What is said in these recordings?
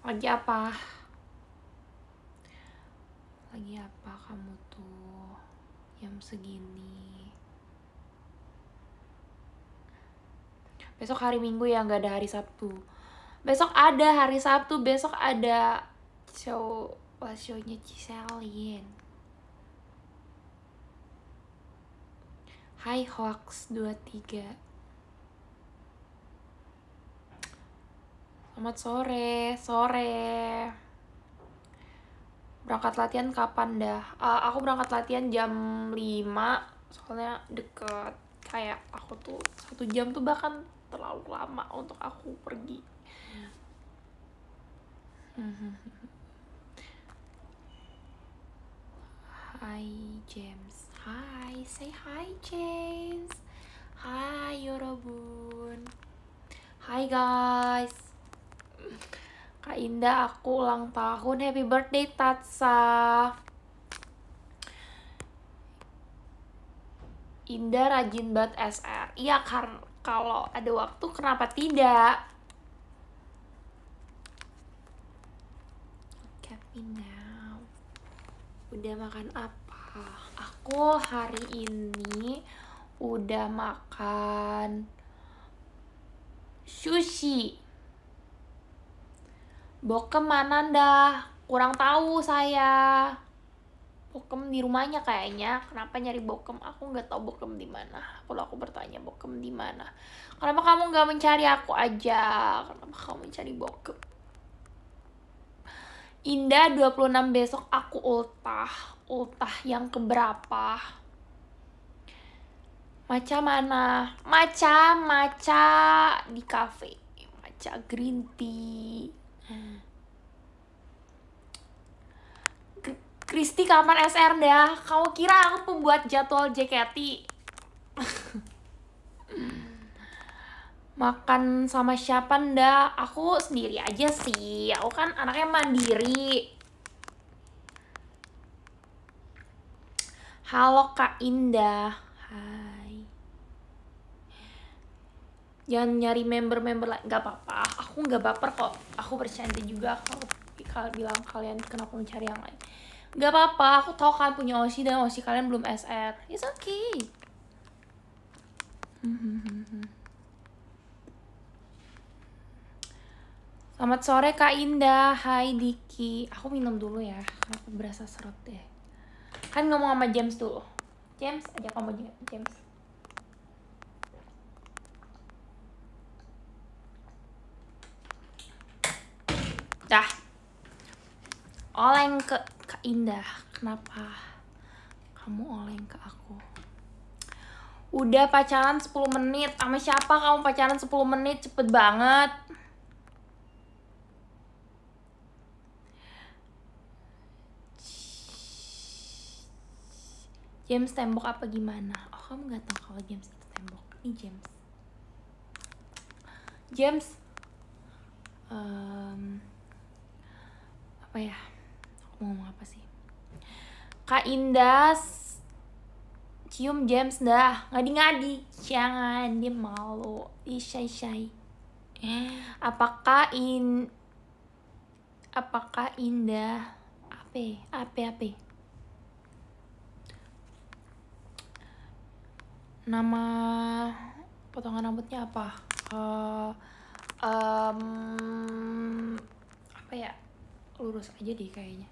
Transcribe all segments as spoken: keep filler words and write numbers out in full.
Lagi apa? Lagi apa kamu tuh jam segini? Besok hari Minggu ya, nggak ada hari Sabtu. Besok ada hari Sabtu, besok ada show, wah show-nya Ciselin. Hai Hoax dua tiga. Selamat sore, sore. Berangkat latihan kapan dah? Uh, aku berangkat latihan jam lima, soalnya deket. Kayak aku tuh satu jam tuh bahkan terlalu lama untuk aku pergi. Hai James. Hai, say hi James. Hai Yorobun. Hai guys. Kak Indah, aku ulang tahun. Happy birthday Tatsa. Indah rajin banget S R. Iya kan, kalau ada waktu kenapa tidak? Look at me now. Udah makan apa? Aku hari ini udah makan sushi. Bokem mana dah? Kurang tahu saya. Bokem di rumahnya kayaknya. Kenapa nyari bokem? Aku nggak tahu bokem di mana. Kalau aku bertanya bokem di mana? Kenapa kamu nggak mencari aku aja? Kenapa kamu mencari bokem? Indah dua puluh enam besok aku ultah. Ultah yang keberapa? Maca mana? Maca, maca di cafe. Maca green tea. Kristi kapan S R dah? Kamu kira aku pembuat jadwal J K T? Makan sama siapa ndak? Aku sendiri aja sih. Aku kan anaknya mandiri. Halo Kak Indah. Hai. Jangan nyari member-member lain. Gak apa-apa. Aku gak baper kok. Aku bercanda juga kalau kalian bilang kalian kenapa mencari yang lain. Gak apa-apa. Aku tahu kalian punya Oshi dan Oshi kalian belum S R. It's okay. Selamat sore Kak Indah. Hai Diki. Aku minum dulu ya. Aku berasa seret deh. Kan ngomong sama James dulu. James, ajak ngomong juga James. Dah. Oleng ke Kak Indah. Kenapa kamu oleng ke aku? Udah pacaran sepuluh menit. Sama siapa kamu pacaran sepuluh menit? Cepet banget. James tembok apa gimana? Oh, kamu gak tahu kalau James itu tembok. Ini James. James. Um, apa ya? Aku mau ngomong apa sih? Kak Indah, cium James dah. Ngadi-ngadi. Jangan, dia malu. Ih, shy-shy. Apakah in... Apakah Indah... Apa? Apa? Apa? Nama potongan rambutnya apa? Uh, um, apa ya? Lurus aja deh kayaknya.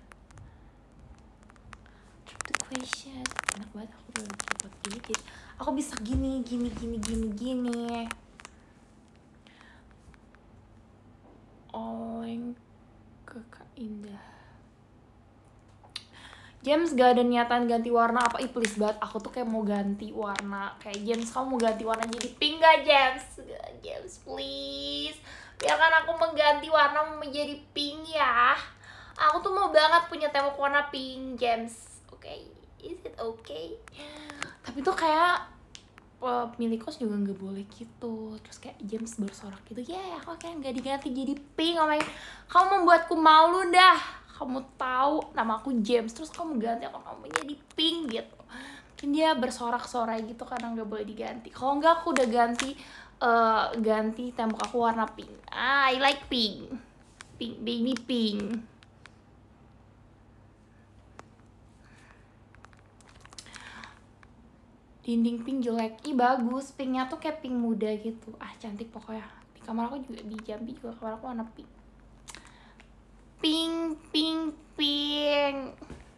Drop the question. Enak banget aku belum cepet dikit. Aku bisa gini, gini, gini, gini, gini. Oleng ke Kak Indah. James gak ada niatan ganti warna apa? Ih please banget, aku tuh kayak mau ganti warna. Kayak James, kamu mau ganti warna jadi pink gak James? James please, biarkan aku mengganti warna menjadi pink ya. Aku tuh mau banget punya tembok warna pink James. Oke, okay? Is it okay? Tapi tuh kayak pemilik kos juga gak boleh gitu. Terus kayak James bersorak gitu, ya yeah, aku kayak gak diganti jadi pink. Oh my, kamu membuatku malu dah. Kamu tahu nama aku James, terus kamu ganti aku namanya jadi pink gitu. Mungkin dia bersorak-sorai gitu karena nggak boleh diganti. Kalau nggak aku udah ganti uh, ganti tembok aku warna pink. Ah, I like pink. pink, baby pink. Dinding pink jelek. Ih bagus, pinknya tuh kayak pink muda gitu. Ah cantik pokoknya. Di kamar aku juga, di Jambi juga kamar aku warna pink. Pink, pink, pink.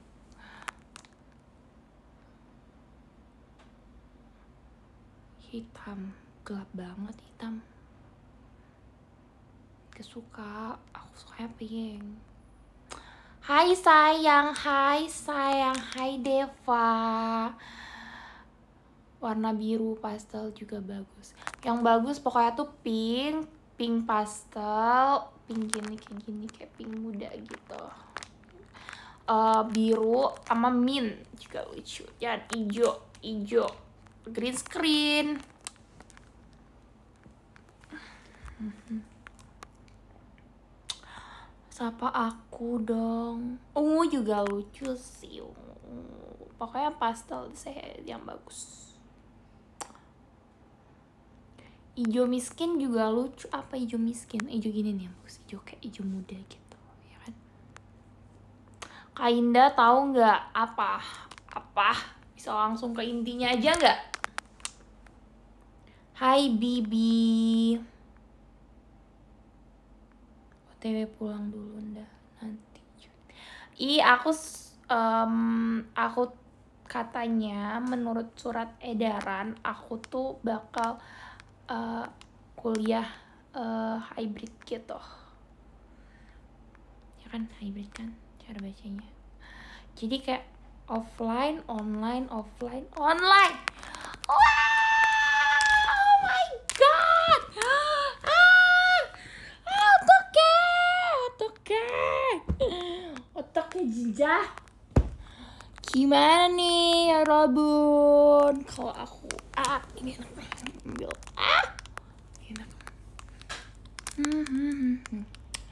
Hitam, gelap banget hitam. Kesuka, aku sukanya pink. Hai sayang, hai sayang, hai Deva. Warna biru pastel juga bagus. Yang bagus pokoknya tuh pink, pink pastel, pink gini kayak gini kayak pink muda gitu. Uh, biru sama mint juga lucu. Dan hijau, hijau, green screen. Sapa aku dong. Ungu juga lucu sih, ungu. Pokoknya pastel saya yang bagus. Ijo miskin juga lucu. Apa ijo miskin? Ijo gini nih yang bagus. Ijo kayak ijo muda gitu, ya kan? Kak Indah tahu nggak apa? Apa? Bisa langsung ke intinya aja nggak? Hai Bibi. O T W pulang dulu ndah nanti. Ih aku um, aku katanya menurut surat edaran aku tuh bakal Uh, kuliah uh, hybrid gitu, ya kan, hybrid kan cara bacanya. Jadi kayak offline, online, offline, online. Wow, oh my god. Ah, otoke, otoke, otoke jinjah. Gimana nih ya Robun? Kalau aku, ah ini enak banget ambil. Ah, enak. Hmm, hmm, hmm, hmm.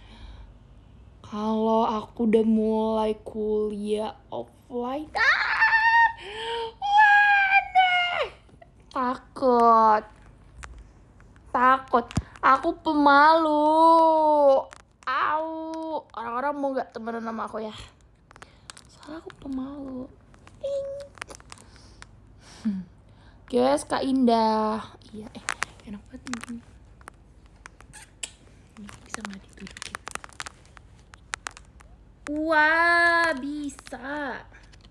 Kalau aku udah mulai kuliah offline, ah, waduh, takut, takut. Aku pemalu. Au, orang-orang mau gak temenan sama aku ya? Soalnya aku pemalu. Hmm. Guys, Kak Indah. Iya, eh enak banget nih. Bisa nggak ditudukin? Wah, bisa.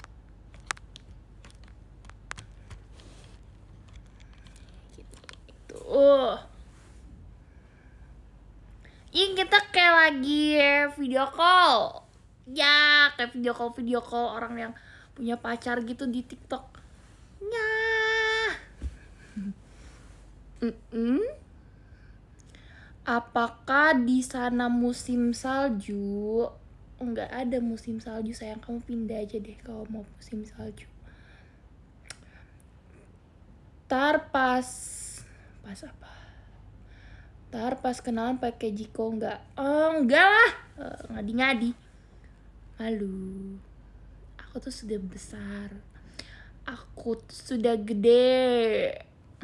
Gitu. Ih, kita kayak lagi video call. Ya, kayak video call video call orang yang punya pacar gitu di TikTok. Ya. Mm-mm. Apakah di sana musim salju? Enggak ada musim salju sayang, kamu pindah aja deh kalau mau musim salju. Tar pas pas apa? Tar pas kenalan pakai Jiko enggak? Oh, enggak lah, uh, ngadi-ngadi. Malu. Aku tuh sudah besar. Aku tuh sudah gede.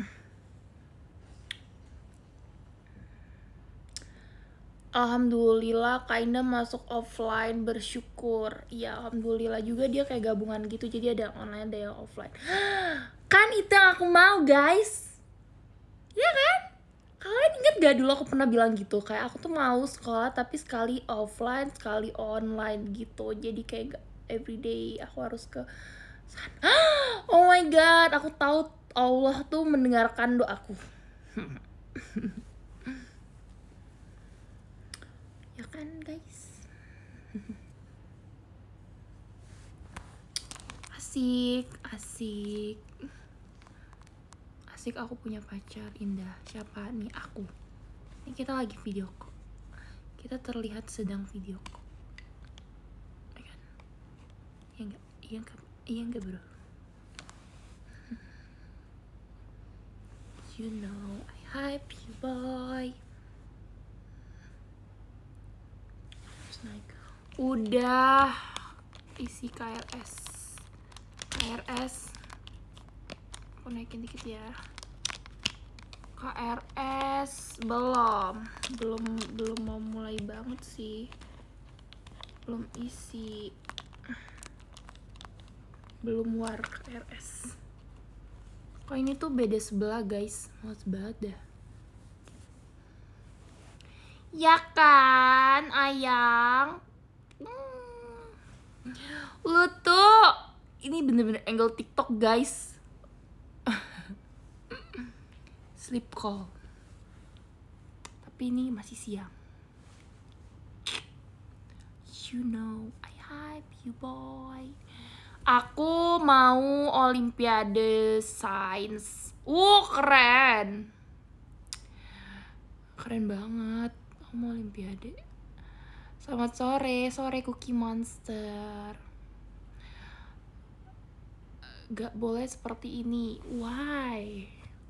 Alhamdulillah Kak Indah masuk offline, bersyukur. Ya alhamdulillah juga dia kayak gabungan gitu. Jadi ada yang online ada yang offline. Kan itu yang aku mau guys. Ya kan? Kalian inget gak dulu aku pernah bilang gitu? Kayak aku tuh mau sekolah tapi sekali offline sekali online gitu. Jadi kayak gak everyday aku harus ke sana. Oh my god, aku tahu Allah tuh mendengarkan doaku. Ya kan guys. Asik, asik. Asik aku punya pacar Indah. Siapa nih? Aku. Ini kita lagi video call. Kita terlihat sedang video call. Ya kan? Iya enggak? Iya enggak? Iya enggak bro? You know I hype you boy. Udah isi K R S. K R S aku naikin dikit ya. K K R S belum, belum belum mau mulai banget sih, belum isi, belum war K R S. Kok ini tuh beda sebelah guys, males banget dah. Ya kan, ayang. Hmm. Lu tuh, ini bener-bener angle TikTok guys. Sleep call. Tapi ini masih siang. You know, I hype you boy. Aku mau Olimpiade Sains. Uh, keren. Keren banget. Aku mau Olimpiade. Selamat sore, sore Cookie Monster. Gak boleh seperti ini. Why?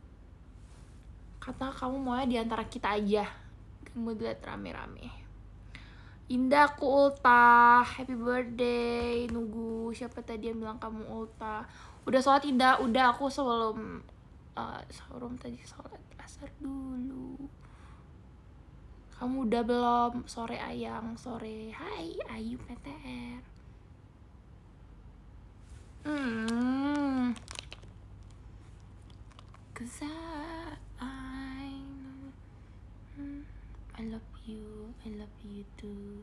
Kata kamu maunya diantara kita aja. Kamu dilihat rame-rame. Indah aku ulta, happy birthday. Nunggu siapa tadi yang bilang kamu ulta. Udah sholat Indah, udah aku sebelum uh, sebelum tadi sholat asar dulu. Kamu udah belum? Sore ayang, sore. Hai Ayu P T R. Hmm. Cause I, I, I love you, I love you too.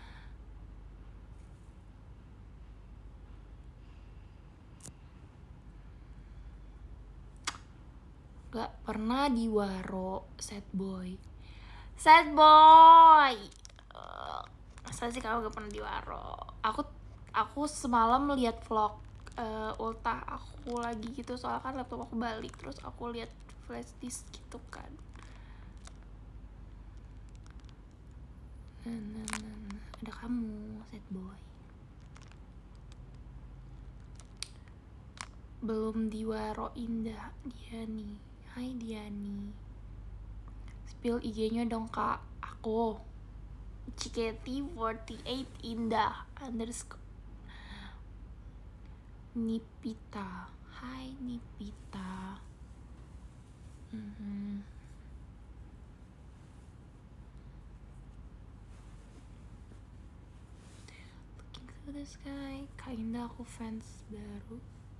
Gak pernah di waro, sad boy. Sad boy. Uh, masa sih kamu gak pernah di waro? Aku aku semalam lihat vlog uh, ultah aku lagi gitu, soalnya kan laptop aku balik, terus aku lihat flash disk gitu kan. Nah, nah, nah, nah. Ada kamu, sad boy. Belum diwaro Indah, Diani. Hai Diani. Spill I G-nya dong kak. Aku C K T empat delapan Indah underscore Nipita. Hai Nipita. Mm-hmm. Looking through the sky. Kak Indah, aku fans baru.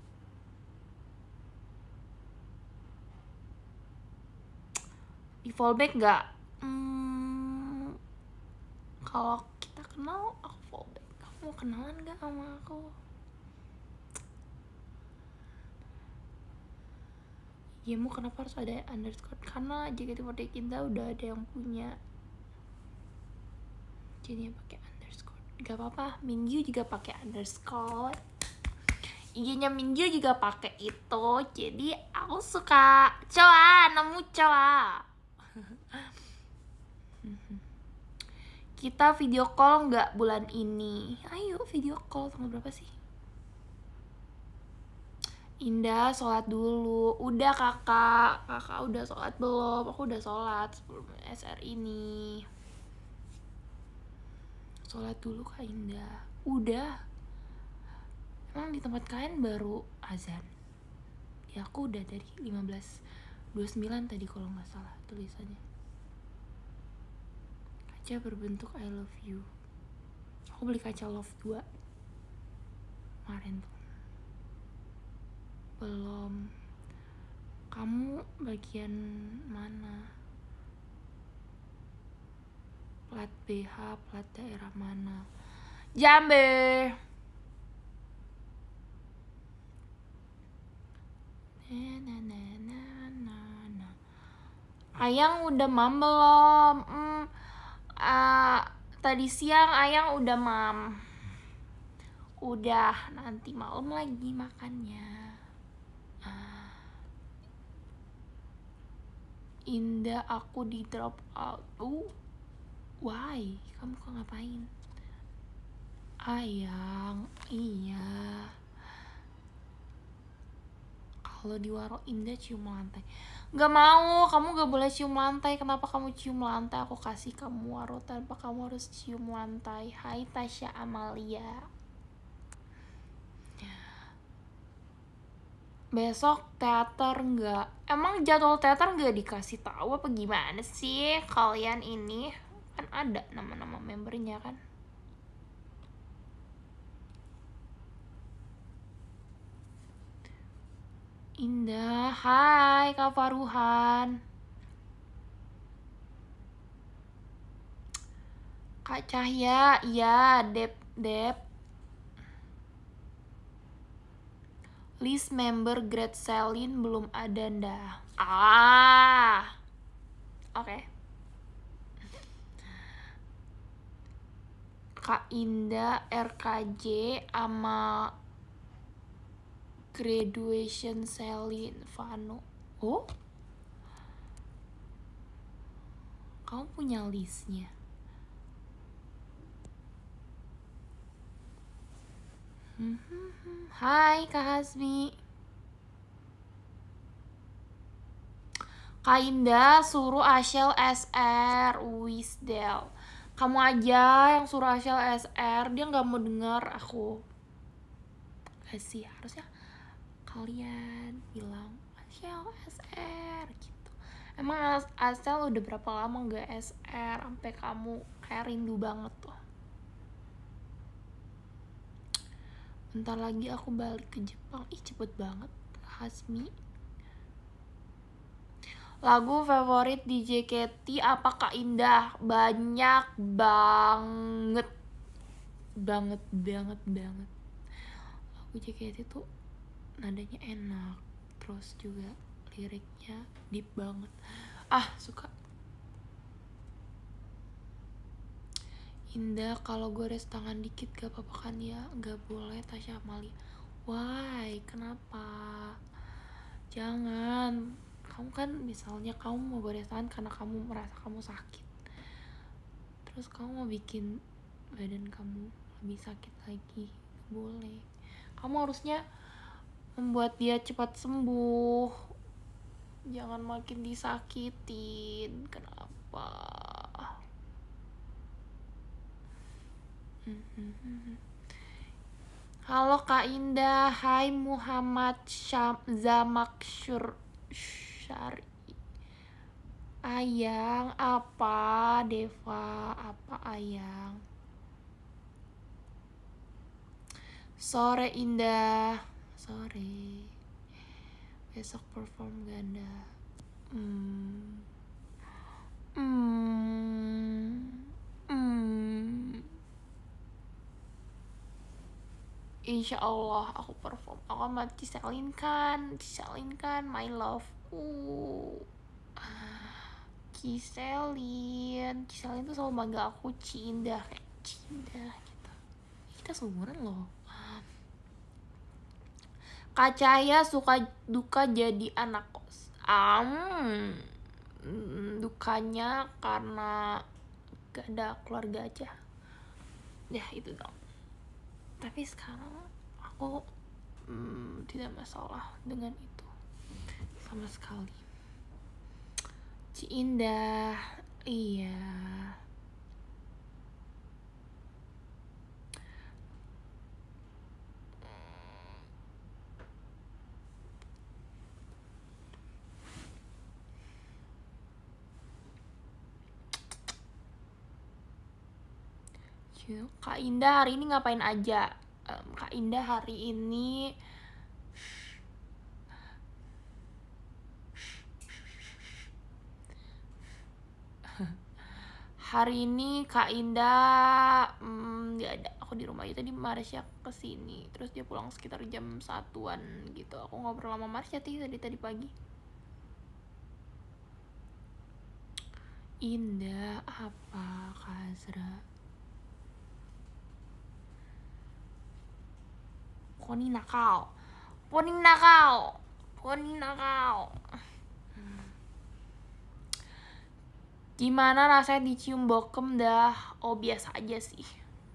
Di fallback gak? Hmm, kalau kita kenal aku fallback. Kamu mau kenalan gak sama aku? Ya mau kenapa harus ada underscore? Karena J K T empat delapan kita udah ada yang punya, jadi pakai underscore. Gak apa-apa, Mingyu juga pakai underscore. I G-nya Mingyu juga pakai itu. Jadi aku suka cowok, nemu cowok. Kita video call nggak bulan ini? Ayo video call. Tanggal berapa sih? Indah sholat dulu. Udah kakak. Kakak udah sholat belum? Aku udah sholat sebelum S R ini. Sholat dulu Kak Indah. Udah. Emang di tempat kalian baru azan? Ya aku udah dari lima belas dua puluh sembilan tadi kalau nggak salah tulisannya. Kaca berbentuk I love you. Aku beli kaca love dua kemarin tuh. Belum. Kamu bagian mana? Plat B H, plat daerah mana? Jambe. Na, na, na, na, na, na. Ayang udah mam belum? Hmm, uh, tadi siang Ayang udah mam. Udah, nanti malam lagi makannya. uh. Indah aku di drop out. Uh, why? Kamu kok ngapain? Ayang, iya. Kalau di waro Indah cium lantai. Gak mau, kamu gak boleh cium lantai. Kenapa kamu cium lantai? Aku kasih kamu waro tanpa kamu harus cium lantai. Hai Tasya Amalia. Besok teater nggak? Emang jadwal teater nggak dikasih tahu apa gimana sih kalian ini? Kan ada nama-nama membernya kan? Indah, hai Kak Faruhan. Kak Cahya, iya, Dep, Dep. List member Great Selin belum ada ndah. Ah, oke. Okay. Kak Indah, R K J, sama Graduation Selin, Vano. Oh? Kamu punya listnya? Hai Kak Hasmi. Kak Indah suruh Ashel S R Wisdel. Kamu aja yang suruh Ashel S R. Dia gak mau denger aku. Gak sih, harusnya kalian bilang Ashel S R gitu. Emang Ashel udah berapa lama gak S R sampai kamu kayak rindu banget tuh. Bentar lagi aku balik ke Jepang. Ih, cepet banget, Hasmi. Lagu favorit di J K T apa Kak Indah? Banyak banget. Banget, banget, banget. Lagu J K T tuh nadanya enak. Terus juga liriknya deep banget. Ah, suka. Indah, kalau gores tangan dikit gak apa-apa kan ya? Gak boleh, Tasya Amalia. Why? Kenapa? Jangan. Kamu kan misalnya kamu mau gores tangan karena kamu merasa kamu sakit. Terus kamu mau bikin badan kamu lebih sakit lagi. Gak boleh. Kamu harusnya membuat dia cepat sembuh. Jangan makin disakitin. Kenapa? Halo Kak Indah, hai Muhammad Zamaksyur Syari. Ayang, apa Deva, apa Ayang? Sore Indah, sore. Besok perform ganda. Hmm. Hmm. Hmm. Insya Allah aku perform. Aku sama Ciselin kan, Ciselin kan, my love. Uh, Ciselin, Ciselin tuh selalu manggil aku Cinda, kayak Cinda gitu. Kita seumuran loh. Kak Cahya suka duka jadi anak kos. Um, dukanya karena gak ada keluarga aja. Ya itu dong. Tapi sekarang aku hmm, tidak masalah dengan itu sama sekali. Ci Indah, iya. Kak Indah hari ini ngapain aja? Um, Kak Indah hari ini hari ini Kak Indah hmm, gak ada. Aku di rumah aja. Tadi Marsha kesini, terus dia pulang sekitar jam satuan gitu. Aku ngobrol sama Marsha tadi tadi pagi. Indah apa Kazra? Poni nakal, poni nakal, poni nakal. Gimana rasanya dicium bokem dah? Oh biasa aja sih.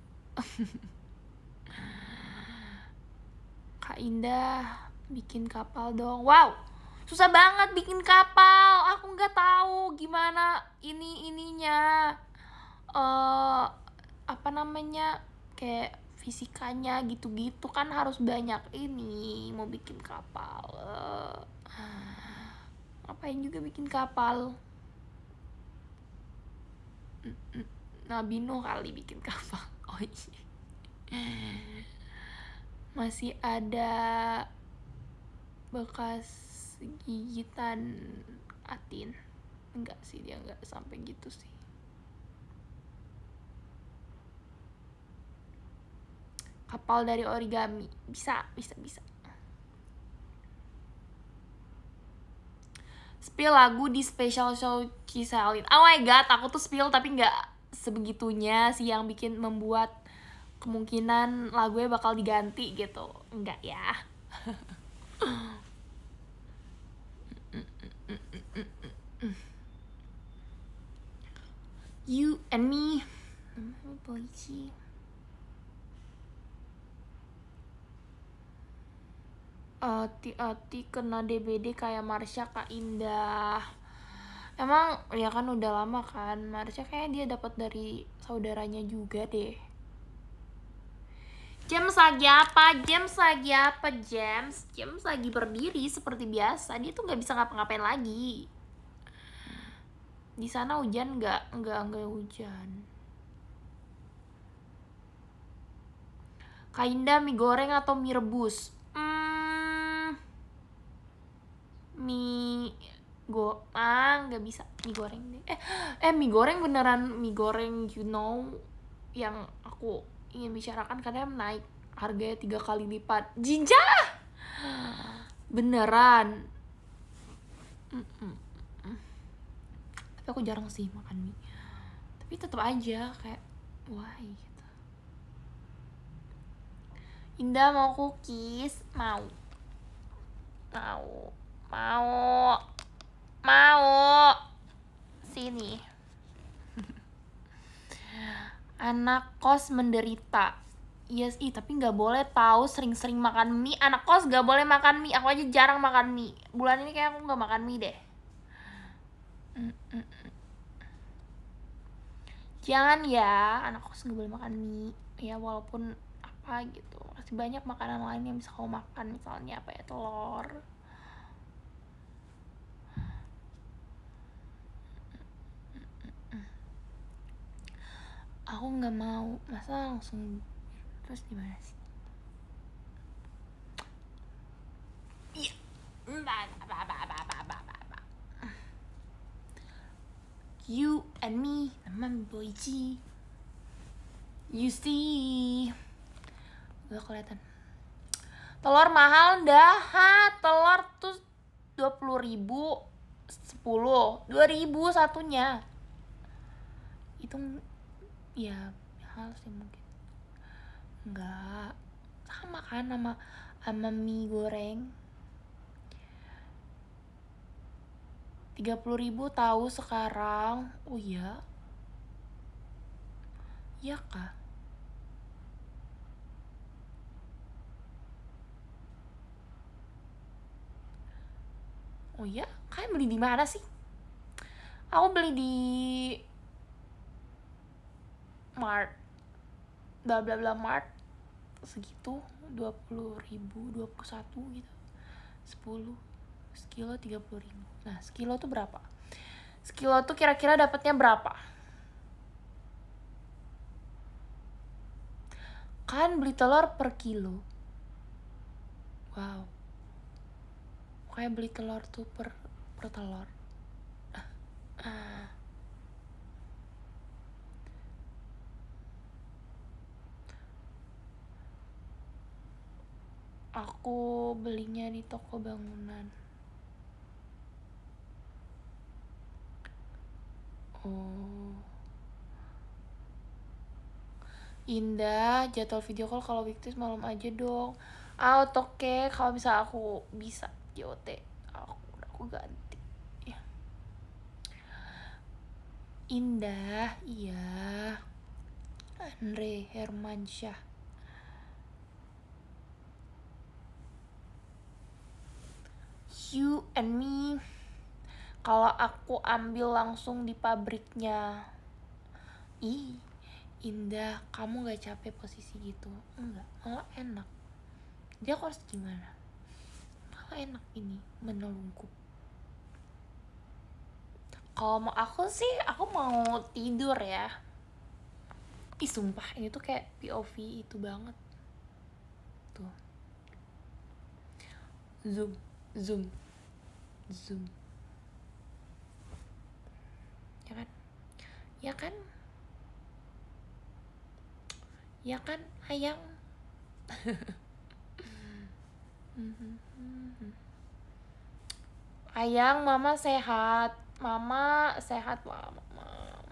Kak Indah bikin kapal dong. Wow, susah banget bikin kapal. Aku nggak tahu gimana ini ininya. Uh, apa namanya? Kayak fisikanya gitu-gitu kan harus banyak ini mau bikin kapal. Uh, ngapain juga bikin kapal? Nabi Nuh kali bikin kapal. Oh iya. Masih ada bekas gigitan atin. Enggak sih, dia enggak sampai gitu sih. Kapal dari origami. Bisa, bisa, bisa. Spill lagu di special show Ciselin. Oh my god, aku tuh spill tapi nggak sebegitunya sih yang bikin membuat kemungkinan lagunya bakal diganti gitu. Enggak ya. You and me. Polisi. Hati-hati kena D B D kayak Marsha Kak Indah. Emang ya kan udah lama kan. Marsha kayaknya dia dapat dari saudaranya juga deh. James lagi apa? James lagi apa? James James lagi berdiri seperti biasa. Dia tuh nggak bisa ngapa-ngapain lagi. Di sana hujan nggak? Nggak nggak hujan. Kak Indah, mie goreng atau mie rebus? Hmm, mie go ah nggak bisa mie goreng deh. Eh eh mie goreng beneran mie goreng you know yang aku ingin bicarakan karena naik harganya tiga kali lipat. Jinja beneran. Mm -mm. Tapi aku jarang sih makan mie. Tapi tetap aja kayak why gitu. Indah mau cookies? Mau. Mau. Mau. Mau. Sini. Anak kos menderita. Yes, ih tapi nggak boleh tahu sering-sering makan mie. Anak kos nggak boleh makan mie. Aku aja jarang makan mie. Bulan ini kayak aku nggak makan mie deh. Mm-mm. Jangan ya, anak kos nggak boleh makan mie. Ya walaupun apa gitu, masih banyak makanan lain yang bisa kamu makan. Misalnya apa ya, telur. Aku nggak mau, masa langsung terus gimana sih? Iya. You and me, teman boy G. You see, udah kelihatan. Telur mahal dah, ha? Telur tuh dua puluh ribu, sepuluh, dua ribu satunya. Itu ya mahal sih mungkin. Enggak, sama kan sama sama mie goreng. tiga puluh ribu tahu sekarang. Oh iya. Iya kah? Oh iya? Kalian beli di mana sih? Aku beli di Mart, bla bla bla Mart, segitu dua puluh ribu, dua puluh satu gitu, sepuluh, sekilo tiga puluh ribu. Nah sekilo tuh berapa? Sekilo tuh kira-kira dapatnya berapa? Kan beli telur per kilo. Wow, kayak beli telur tuh per per telur. Aku belinya di toko bangunan. Oh. Indah, jadwal video call kalau weekdays malam aja dong. Ah, oke, okay. Kalau bisa aku bisa J O T. Aku aku ganti. Ya. Indah, iya. Andre Hermansyah. You and me. Kalau aku ambil langsung di pabriknya. Ih, Indah, kamu gak capek posisi gitu? Enggak, malah enak. Dia aku harus gimana? Malah enak ini, menelungkup. Kalau mau aku sih, aku mau tidur ya. Ih sumpah, ini tuh kayak P O V itu banget. Tuh. Zoom, zoom, zoom. Ya kan? Ya kan? Ya kan, ayang? Ayang, mama sehat. Mama sehat lah, mama.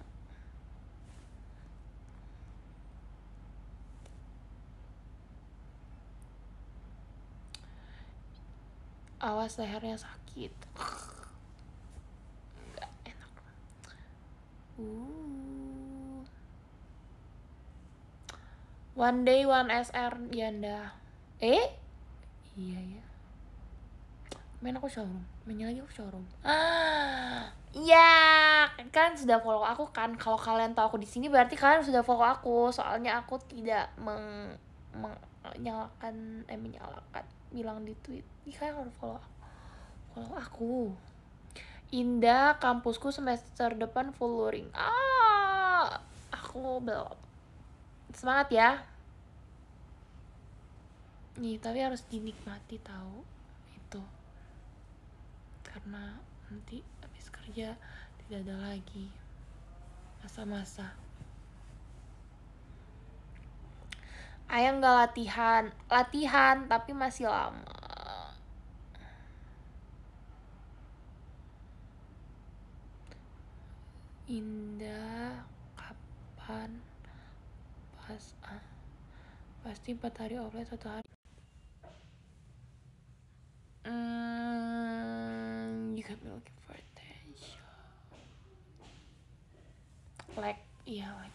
Awas lehernya sakit. Enggak enak. Uh. One day one S R Yanda. Eh? Iya ya. Main aku showroom, mainnya lagi aku showroom. Ah, ya kan sudah follow aku kan. Kalau kalian tahu aku di sini berarti kalian sudah follow aku. Soalnya aku tidak meng, menyalakan, eh menyalakan, bilang di tweet. Ih, kalian harus follow aku. Follow aku. Indah, kampusku semester depan full luring. Ah, aku belum. Semangat ya. Nih, tapi harus dinikmati tahu itu. Karena nanti habis kerja tidak ada lagi masa-masa. Ayang gak latihan, latihan tapi masih lama. Indah, kapan? Pas ah, pasti empat hari offline satu hari. Hmm, you got me looking for attention. Like, iya like.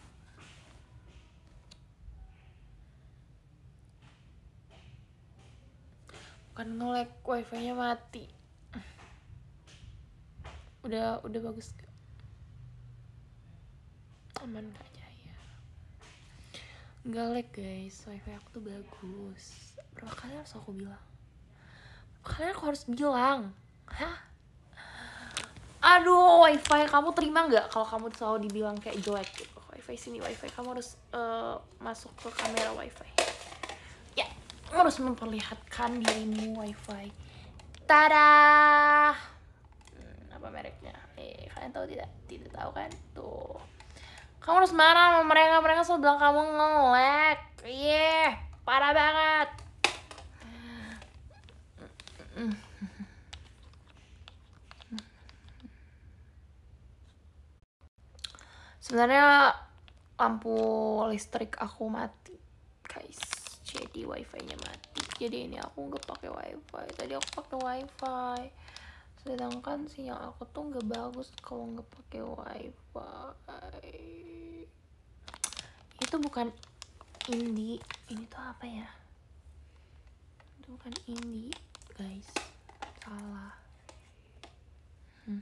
Bukan nge-lag, wifi-nya mati. Udah, udah bagus gak? Aman gak Jaya? Nggak lag guys, wifi aku tuh bagus. Berapa kali harus aku bilang? Kalian aku harus bilang. Hah? Aduh, wifi kamu terima nggak kalau kamu selalu dibilang kayak jelek gitu? Wifi sini, wifi kamu harus uh, masuk ke kamera wifi. Ya, harus memperlihatkan dirimu wifi. Tada! Hmm, apa mereknya? Eh, kalian tahu tidak? Tidak tahu kan? Tuh. Kamu harus marah sama mereka, mereka selalu bilang kamu nge-lag. Iya, yeah, parah banget. Sebenarnya lampu listrik aku mati, guys. Jadi wifi-nya mati. Jadi ini aku nggak pakai wifi. Tadi aku pakai wifi. Sedangkan sinyal aku tuh nggak bagus kalau nggak pakai wifi. Itu bukan indie. Ini tuh apa ya? Itu bukan indie, guys. Salah. Hmm.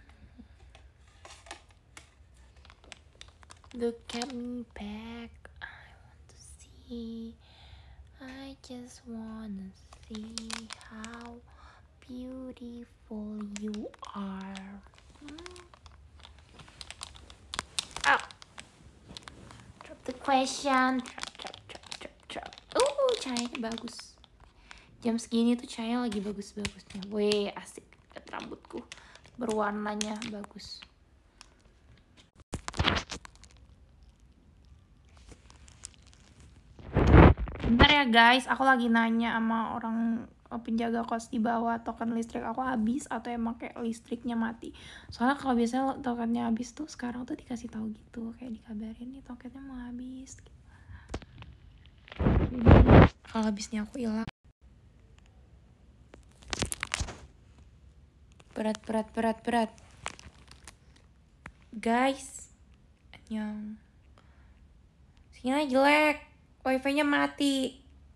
Look at me back, I want to see, I just wanna see how beautiful you are. Hmm. Oh. Drop the question, drop, drop, drop, drop, drop. Uh, cahayanya bagus. Jam segini tuh cahaya lagi bagus-bagusnya. Weh, asik. Lihat rambutku, berwarnanya bagus. Bentar ya guys, aku lagi nanya sama orang penjaga kos di bawah, token listrik aku habis atau emang kayak listriknya mati. Soalnya kalau biasanya tokennya habis tuh sekarang tuh dikasih tahu gitu, kayak dikabarin nih tokennya mau habis. Kalau habisnya aku hilang. Berat, berat, berat, berat. Guys, yang sinyalnya jelek, wifi-nya mati.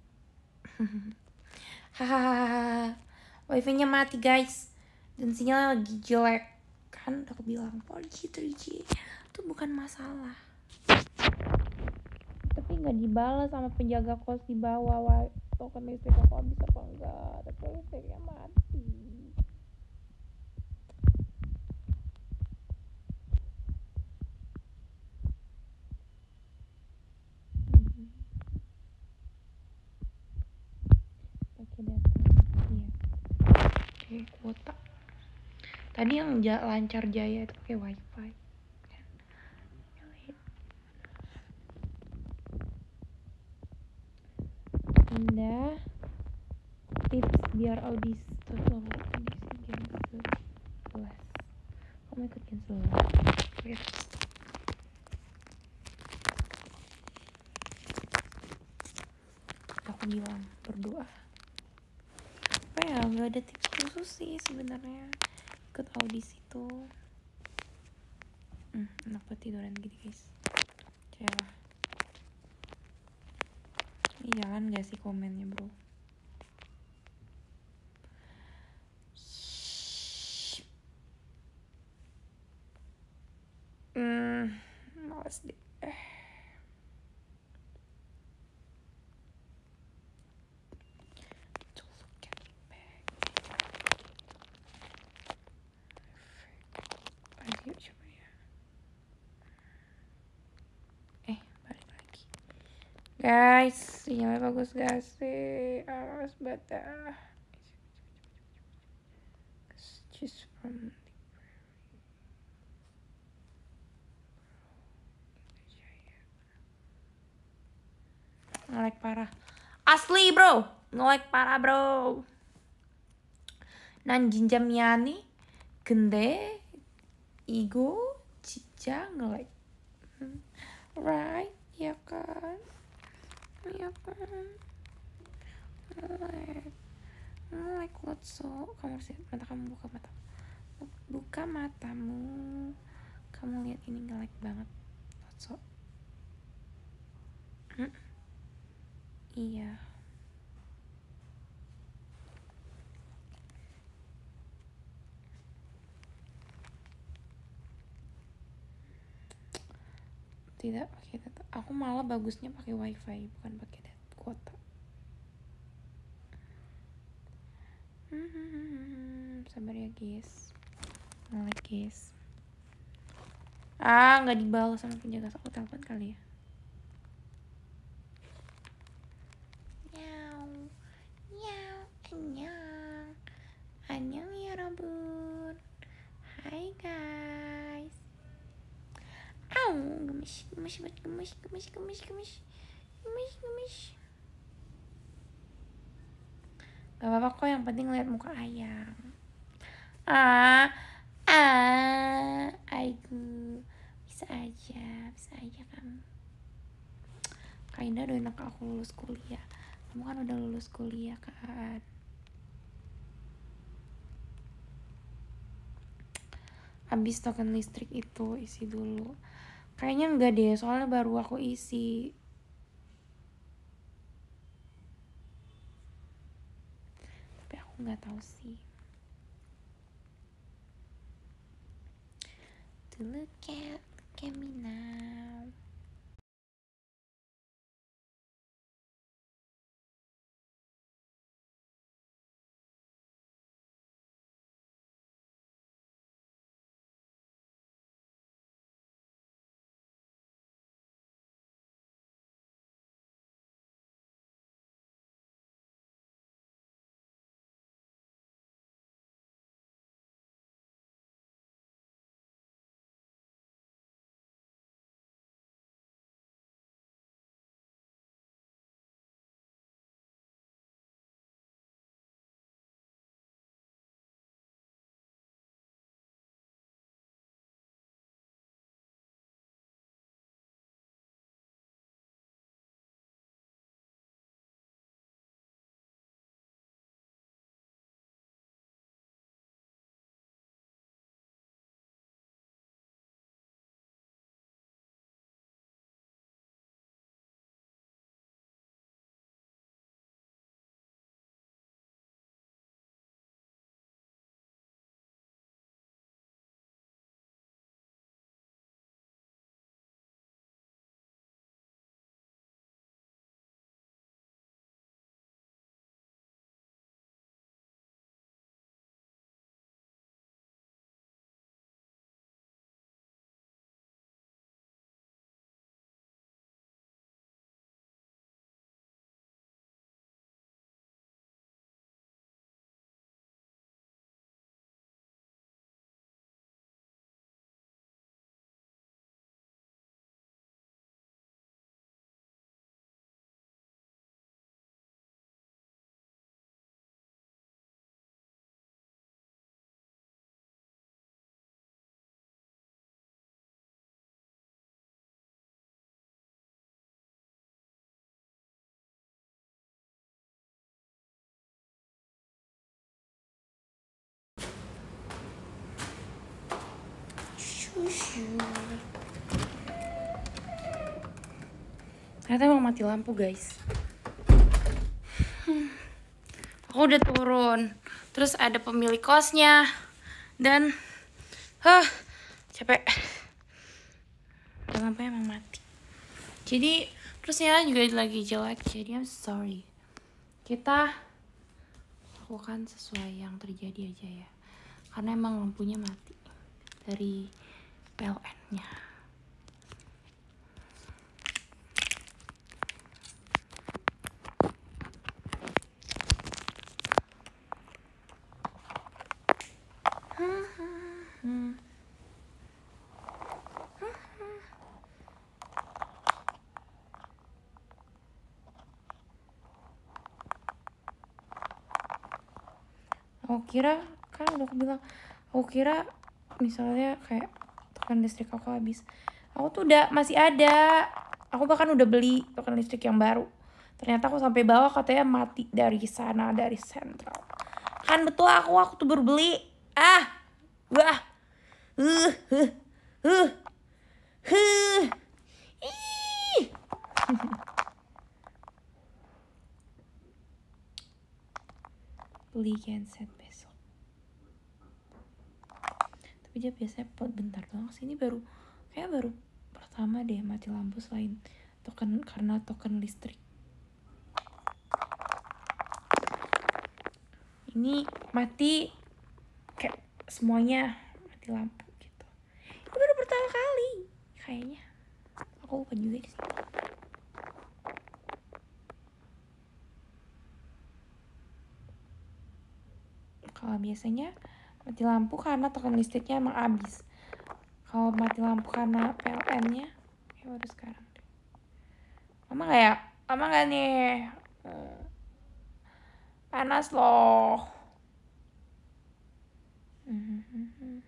Hahaha, wifi-nya mati guys, dan sinyalnya lagi jelek. Kan udah aku bilang four G, three G itu bukan masalah. nggak dibalas sama penjaga kos di bawah. Wah, token listrik aku habis apa enggak? Tapi listriknya mati. Hmm. Pakai data, iya. Oke, kuota. Tadi yang lancar jaya itu pakai wifi. Pindah tips biar audisi total audisi gen sebelas. Kamu ikut gen sebelas? Oke. Aku bilang berdoa. Apa ya, nggak ada tips khusus sih sebenarnya ikut audisi tuh. Hmm, enak buat tiduran gitu guys. Celah. Ini jalan gak sih komennya bro? Hmm, males deh. Eh. Lagi coba ya. Eh, balik lagi. Guys, sinyalnya bagus gak sih? Awas bata. Just from nge-lag parah. Asli bro, nge-lag parah bro. 난 진짜 미안해. 근데 이거 진짜 nge-lag. Right? Ya kan? Ya kan? Nge-lag. Nge-lag Lotso. Kamu harus lihat mata kamu, buka mata. Buka matamu. Kamu lihat ini nge-lag banget Lotso. Hmm? Iya. Tidak pakai data. Aku malah bagusnya pakai wifi, bukan pakai data kuota. Hmm, sabar ya guys. Nge-lag guys. Ah, nggak dibalas sama penjaga. Aku telepon kali ya. Nyau, nyau, annyeong, annyeong ya Rabun. Hai guys. Au, gemes, gemes, gemes, gemes, gemes, gemes, gemes, gemes. Gak apa-apa kok, yang penting lihat muka ayam. Ah, ah, aigu, bisa aja, bisa aja kamu. Kak Indah doain aku lulus kuliah. Kamu kan udah lulus kuliah kan. Habis token listrik itu isi dulu. Kayaknya enggak deh, soalnya baru aku isi. Tapi aku nggak tahu sih. To look at, look at me now. Ternyata emang mati lampu guys. hmm. Aku udah turun. Terus ada pemilik kosnya. Dan huh, capek. Dan lampunya emang mati. Jadi terusnya juga lagi jelek. Jadi I'm sorry. Kita lakukan sesuai yang terjadi aja ya. Karena emang lampunya mati dari P L N-nya. Aku kira, kan udah aku bilang, aku kira misalnya kayak token listrik aku habis. Aku tuh udah masih ada. Aku bahkan udah beli token listrik yang baru. Ternyata aku sampai bawah katanya mati dari sana, dari sentral. Kan betul aku, aku tuh baru beli. Ah, wah, uh, uh, uh, uh, ih. Beli genset besok. Tapi dia biasanya bentar doang sih. Ini baru, kayak baru pertama deh mati lampu selain token, karena token listrik. Ini mati kayak semuanya mati lampu gitu. Ini baru pertama kali kayaknya. Aku lupa juga sih. Kalau biasanya mati lampu karena token listriknya emang habis. Kalau mati lampu karena P L N-nya ya baru sekarang deh. Mama gak ya? Mama gak nih? Hmm. Panas loh. Mm-hmm.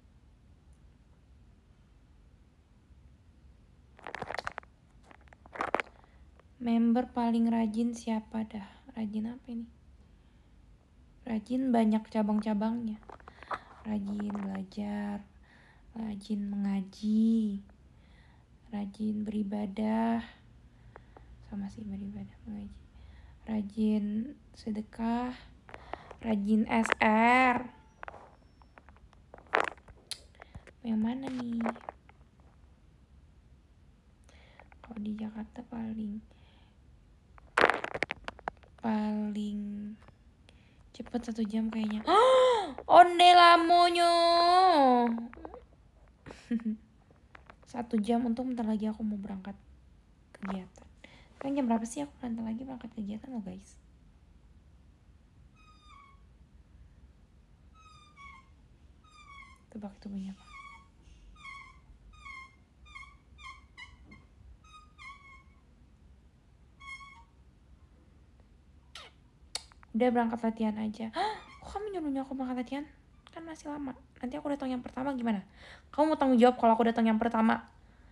Member paling rajin siapa dah? Rajin apa ini? Rajin banyak cabang-cabangnya. Rajin belajar, rajin mengaji, rajin beribadah, sama sih beribadah mengaji, rajin sedekah, rajin S R. Yang mana nih? Kalau di Jakarta paling paling cepet satu jam kayaknya. Onde lamonyo. Satu jam, untuk bentar lagi aku mau berangkat kegiatan. Kan jam berapa sih aku bentar lagi berangkat kegiatan loh guys? Tebak itu bunyi apa? Udah berangkat latihan aja. Hah? Kok kamu nyuruhnya aku berangkat latihan? Kan masih lama. Nanti aku datang yang pertama gimana? Kamu mau tanggung jawab kalau aku datang yang pertama?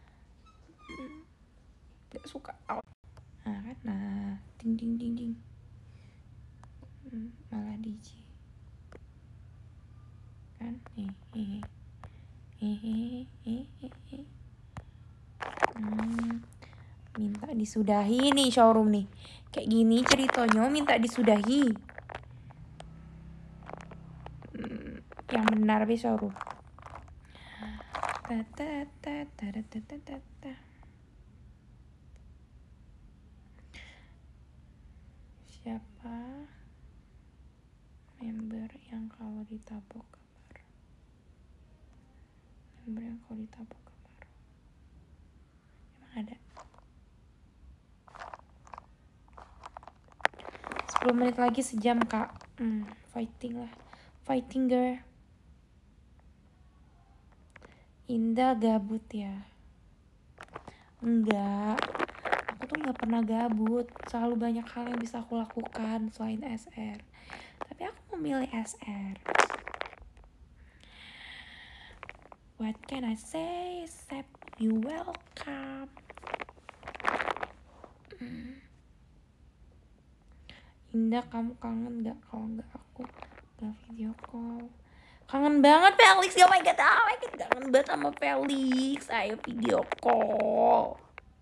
Gak suka. Nah kan, nah, ding ding ding ding. Hmm, malah D J. Kan, hehehe, hehehe, hehehe. Hmm, minta disudahi nih showroom nih. Kayak gini ceritanya minta disudahi. Hmm, yang benar be showroom. Ta ta ta ta ta ta ta ta. Siapa member yang kalau ditabok kabar? Member yang kalau ditabok kabar. Emang ada? sepuluh menit lagi sejam kak. Hmm, fighting lah. Fighting girl. Indah gabut ya? Enggak. Aku tuh gak pernah gabut. Selalu banyak hal yang bisa aku lakukan selain S R. Tapi aku memilih S R. What can I say except you welcome. Hmm. Indah, kamu kangen gak kalau gak aku gak video call? Kangen banget Felix, oh my god, oh my god, kangen banget sama Felix. Ayo video call.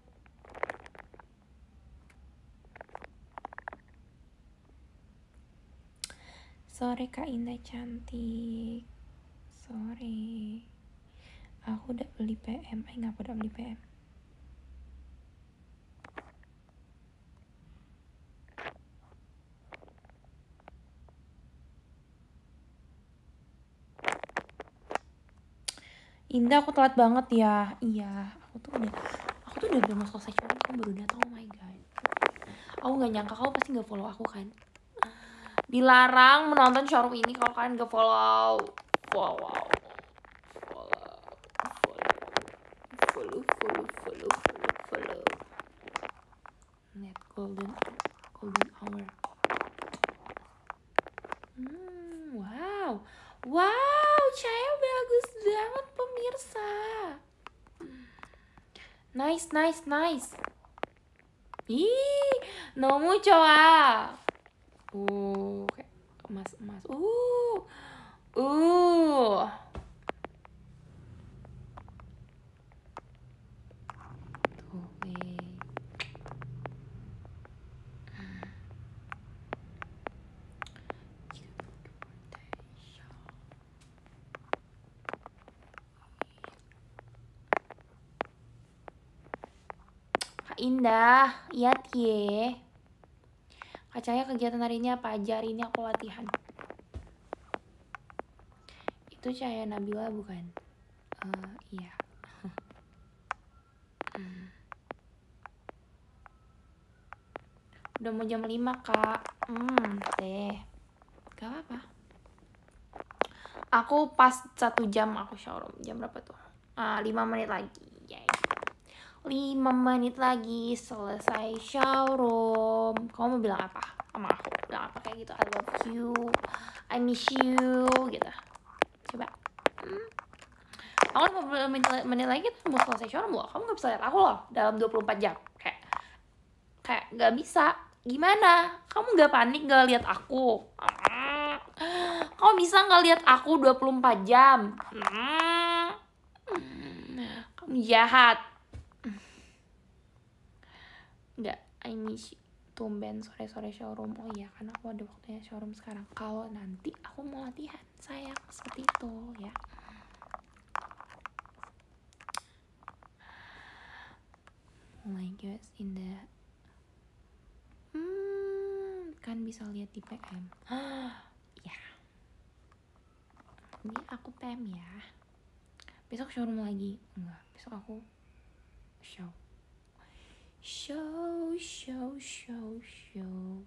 Sore Kak Indah cantik. Sore. Aku udah beli P M. Eh nggak, aku udah beli P M. Indah, aku telat banget ya. Iya, aku tuh udah aku tuh udah belum selesai cuma kamu baru datang. Oh my god. Aku nggak nyangka kamu pasti nggak follow aku kan. Dilarang menonton showroom ini kalau kalian nggak follow. Follow. Follow. Follow. Follow. Follow. Follow. Follow. Follow. Net golden golden hour. Hmm, wow. Wow, cahaya bagus banget pemirsa. Nice, nice, nice. Ih, 너무 좋아. Uh, kayak emas-emas. Uh. Uh. Tuh, weh. Indah, iya Tie. Kak Cahaya kegiatan hari ini apa aja? Hari ini aku latihan. Itu Cahaya Nabila bukan? Uh, iya. Udah mau jam lima kak. Hmm, teh. Gak apa-apa. Aku pas satu jam aku showroom. Jam berapa tuh? Ah, lima menit lagi. Yay. lima menit lagi selesai showroom. Kamu mau bilang apa sama aku? Bilang apa kayak gitu? I love you, I miss you gitu. Coba. hmm. Aku lima menit lagi tuh mau selesai showroom loh. Kamu gak bisa lihat aku loh dalam dua puluh empat jam. Kayak Kayak gak bisa. Gimana? Kamu gak panik gak lihat aku? Kamu bisa gak lihat aku dua puluh empat jam? Kamu jahat. Enggak, I miss you. Tumben sore-sore showroom. Oh iya, karena aku ada waktunya showroom sekarang. Kalau nanti aku mau latihan, sayang, seperti itu ya. Oh my god, Indah. Hmm, kan bisa lihat di P M. Ya. Ini aku P M ya. Besok showroom lagi. Enggak, besok aku show. Show, show, show, show.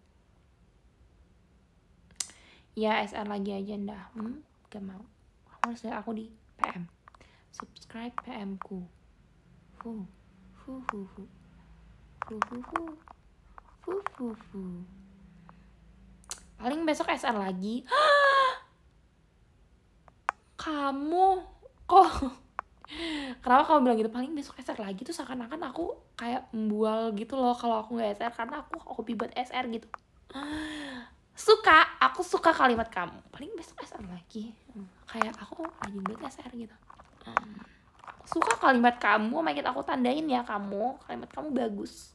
Ya, S R lagi aja ndah. Hmm, gak mau. Kamu harus lihat aku di P M. Subscribe P M ku. Hu, hu, hu, hu, hu, hu, hu, hu, hu, hu. Paling besok S R lagi. Kamu kok? Kenapa kamu bilang gitu? Paling besok S R lagi tuh seakan-akan aku kayak membual gitu loh kalau aku nggak S R karena aku hobi buat S R gitu. Suka, aku suka kalimat kamu. Paling besok S R lagi. Kayak aku rajin buat S R gitu. Suka kalimat kamu, makin aku tandain ya kamu. Kalimat kamu bagus.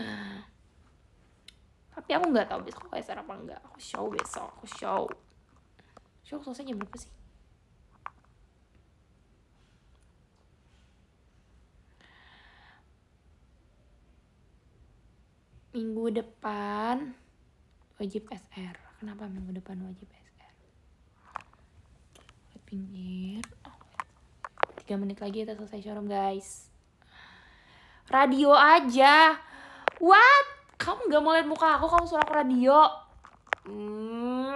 Tapi aku nggak tahu besok aku S R apa enggak. Aku show besok, aku show. Show selesai jam berapa sih? Minggu depan wajib S R. Kenapa minggu depan wajib S R? Pinggir. Oh, tiga menit lagi kita selesai showroom guys. Radio aja. What? Kamu gak mau lihat muka aku? Kamu suruh aku radio. Hmm.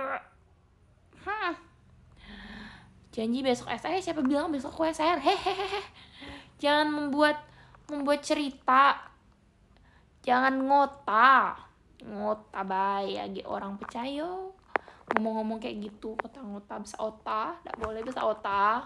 Janji besok S R. Siapa bilang besok aku S R? Hehehe. Jangan membuat membuat cerita. Jangan ngota. Ngota bay lagi orang percaya. Ngomong-ngomong kayak gitu, ngota-ngota bisa ota, enggak boleh bisa ota.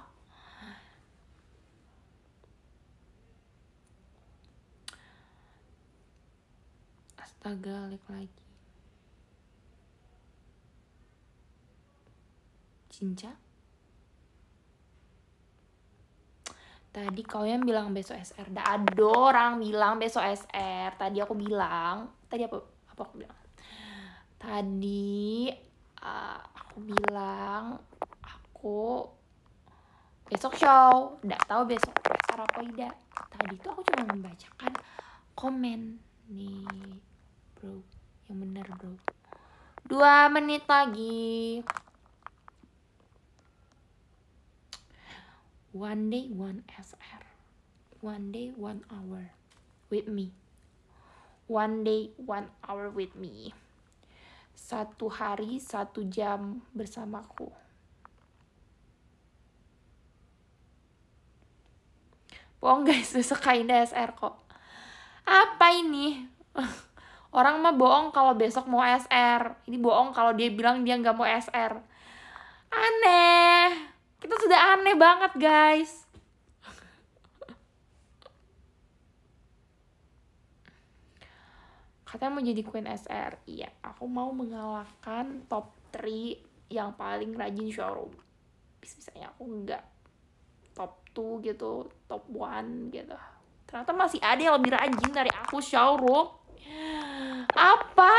Astaga, like lagi. Cinca? Tadi kalian bilang besok S R. Dah ada orang bilang besok S R. Tadi aku bilang. Tadi apa? Apa aku bilang? Tadi uh, aku bilang aku besok show. Nggak tahu besok S R apa tidak. Tadi tuh aku cuma membacakan komen nih, bro. Yang benar, bro. Dua menit lagi. One day, one S R. One day, one hour with me. One day, one hour with me. Satu hari, satu jam bersamaku. Bohong guys, besok Kainda S R kok. Apa ini? Orang mah bohong kalau besok mau S R. Ini bohong kalau dia bilang dia nggak mau S R. Aneh. Kita sudah aneh banget guys. Katanya mau jadi Queen S R. Iya, aku mau mengalahkan top tiga yang paling rajin showroom. Bisa-bisanya aku enggak top dua gitu, top satu gitu. Ternyata masih ada yang lebih rajin dari aku showroom. Apa?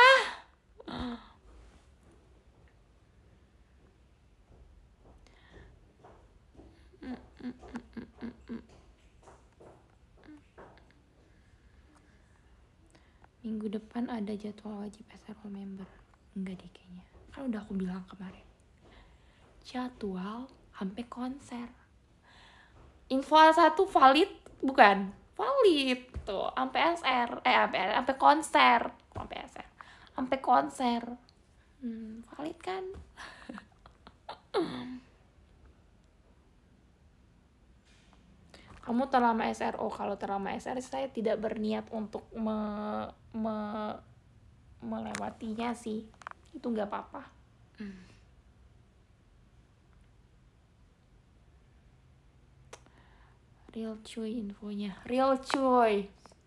Minggu depan ada jadwal wajib S R all member. Enggak deh kayaknya. Kan udah aku bilang kemarin. Jadwal sampai konser. Info satu valid bukan? Valid tuh, sampai S R, eh sampai sampai konser, sampai S R. Sampai konser. Hmm, valid kan? Kamu terlama S R O. Kalau terlama S R saya tidak berniat untuk me, me, melewatinya sih. Itu nggak apa-apa. Hmm. Real cuy infonya. Real cuy.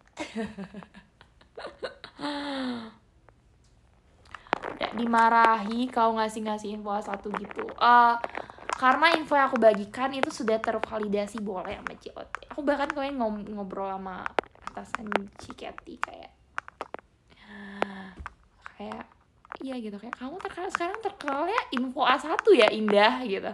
Udah dimarahi kau ngasih-ngasih info satu gitu. Uh, karena info yang aku bagikan itu sudah tervalidasi boleh sama C O T. Aku bahkan kalian ngobrol sama atasan Ciketi kayak kayak iya gitu, kayak kamu terkenal sekarang terkenalnya info A satu ya Indah gitu.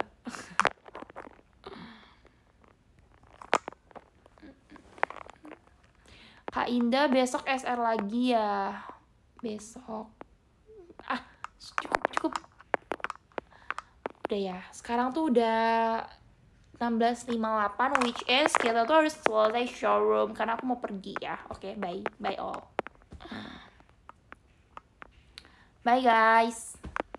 Kak Indah besok S R lagi ya. Besok ah cukup cukup udah ya, sekarang tuh udah enam belas lima puluh delapan, which is kita tuh harus selesai showroom karena aku mau pergi ya. Oke, okay, bye bye all, bye guys,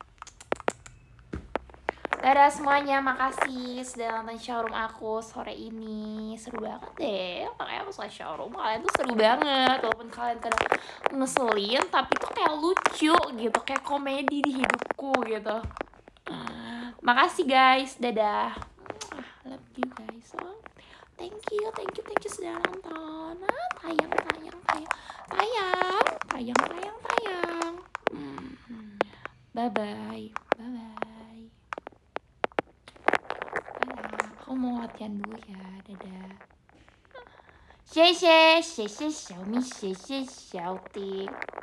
dadah semuanya. Makasih sudah nonton showroom aku sore ini. Seru banget deh, makanya aku suka showroom. Kalian tuh seru banget, walaupun kalian kadang ngeselin tapi tuh kayak lucu gitu, kayak komedi di hidupku gitu. Makasih guys, dadah. Love you guys. Oh, thank you, thank you, thank you sudah nonton. Ah, tayang, tayang, tayang, tayang, tayang, tayang, tayang. Hmm. Bye bye, bye bye. Dadah. Aku mau latihan dulu ya, dadah. 谢谢，谢谢小米，谢谢小丁。